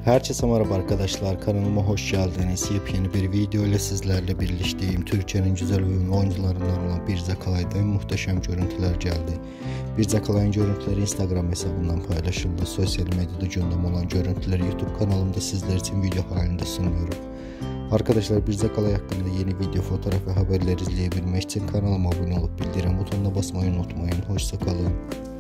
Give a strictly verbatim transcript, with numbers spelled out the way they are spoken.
Herkese merhaba arkadaşlar, kanalıma hoş geldiniz. Yepyeni bir video ile sizlerle birlikteyim. Türkiye'nin güzel oyuncularından olan Birce Akalay'dan muhteşem görüntüler geldi. Birce Akalay'ın görüntüleri Instagram hesabından paylaşıldı. Sosyal medyada gündem olan görüntüleri YouTube kanalımda sizler için video halinde sunuyorum. Arkadaşlar, Birce Akalay hakkında yeni video, fotoğraf ve haberler izleyebilmek için kanalıma abone olup bildirim butonuna basmayı unutmayın. Hoşça kalın.